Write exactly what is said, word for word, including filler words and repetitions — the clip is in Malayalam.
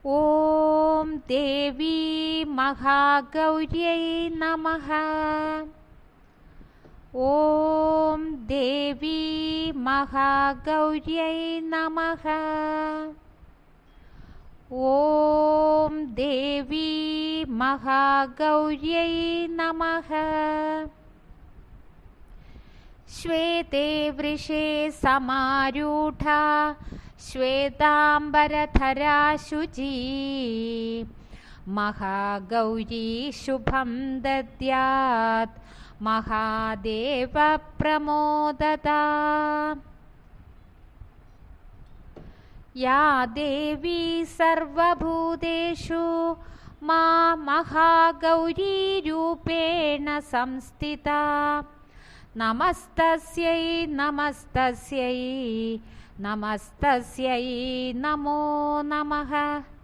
ഓം ദേവി മഹാഗൗര്यै നമഃ. ഓം ദേവി മഹാഗൗര്यै നമഃ. ഓം ദേവി മഹാഗൗര്यै നമഃ. ശ്വേതേ വൃഷേ സമാരൂഢ ശ്വേതാംബരധരാ ശുചി മഹാഗൗരീ ശുഭം ദദ്യാത് മഹാദേവ പ്രമോദതാ. യാ ദേവി സർവഭൂതേഷു മാ മഹാഗൗരീരൂപേണ സംസ്ഥിതാ. നമസ്തസ്യൈ നമസ്തസ്യൈ നമസ്തസ്യൈ നമോ നമഃ.